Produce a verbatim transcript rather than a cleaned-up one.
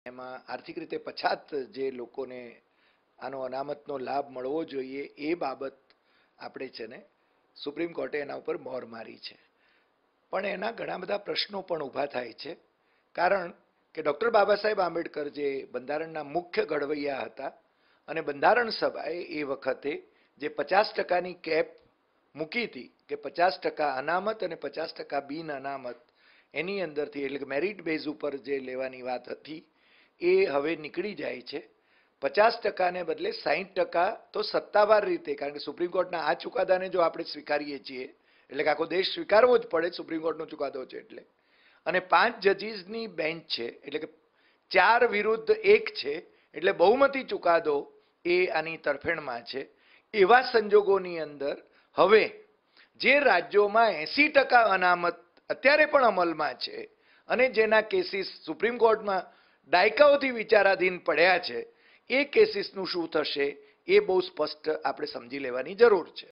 એમાં આર્થિક રીતે પછાત જે લોકોને આનો અનામતનો લાભ મળવો જોઈએ એ બાબત આપણે છે ને સુપ્રીમ કોર્ટે એના ઉપર મોહર મારી છે. પણ એના ઘણા બધા પ્રશ્નો પણ ઊભા થાય છે, કારણ કે ડૉક્ટર બાબા સાહેબ આંબેડકર જે બંધારણના મુખ્ય ઘડવૈયા હતા અને બંધારણ સભાએ એ વખતે જે પચાસ ટકાની કેપ મૂકી હતી કે પચાસ ટકા અનામત અને પચાસ ટકા બિન અનામત એની અંદરથી એટલે કે મેરિટ બેઝ ઉપર જે લેવાની વાત હતી એ હવે નીકળી જાય છે. પચાસ ટકાને બદલે સાહીઠ ટકા તો સત્તાવાર રીતે, કારણ કે સુપ્રીમ કોર્ટના આ ચુકાદાને જો આપણે સ્વીકારીએ છીએ એટલે કે આખો દેશ સ્વીકારવો જ પડે, સુપ્રીમ કોર્ટનો ચુકાદો છે એટલે, અને પાંચ જજીસની બેન્ચ છે એટલે કે ચાર વિરુદ્ધ એક છે એટલે બહુમતી ચુકાદો એ આની તરફેણમાં છે. એવા સંજોગોની અંદર હવે જે રાજ્યોમાં એંસી ટકા અનામત અત્યારે પણ અમલમાં છે અને જેના કેસીસ સુપ્રીમ કોર્ટમાં દાયકાઓથી વિચારાધીન પડ્યા છે, એ કેસીસનું શું થશે એ બહુ સ્પષ્ટ આપણે સમજી લેવાની જરૂર છે.